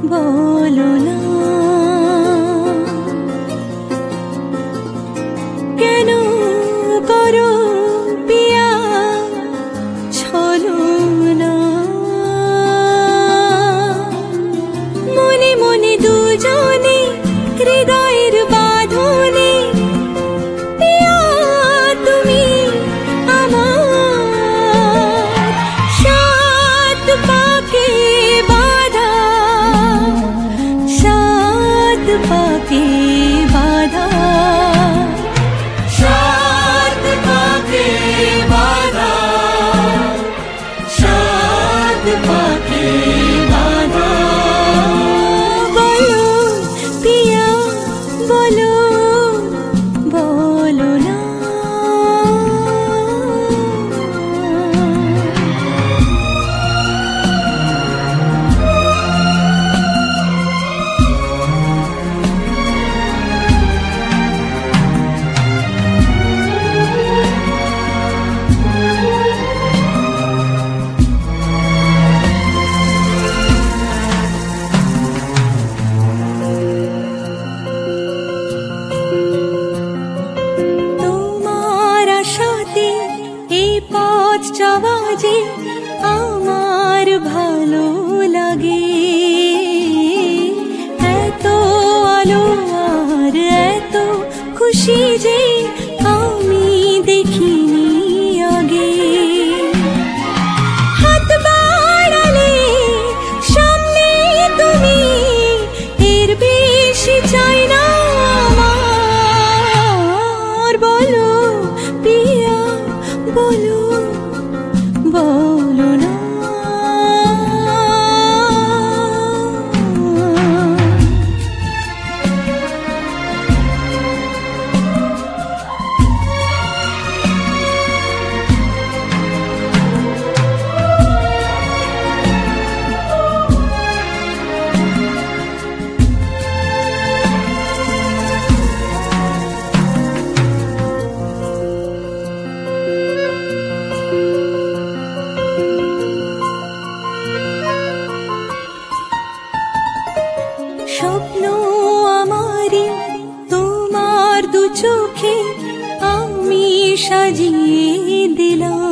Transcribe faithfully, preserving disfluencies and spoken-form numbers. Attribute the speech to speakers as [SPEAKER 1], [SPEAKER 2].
[SPEAKER 1] বলো না কেন করো পিয়া ছলনা মনে মনে দুজনে হৃদয়ের বাঁধনে পিয়া তুমি আমার সাত পাকে বাঁধা সাত পাকে বাঁধা
[SPEAKER 2] সাত পাকে বাঁধা সাত পাকে বাঁধা
[SPEAKER 1] বলো পিয়া বলো বলো না তোমার আশাতে এই পথ চলা যে আমার ভালো লাগে এত আলো আর এত খুশি যে আমি দেখিনি আগে হাত বাড়ালে সামনে তুমি এর বেশি চাই না আমার বলো পিয়া বলো বলো না স্বপ্ন আমারি তোমার দু চোখে আমি সাজিয়ে দিলাম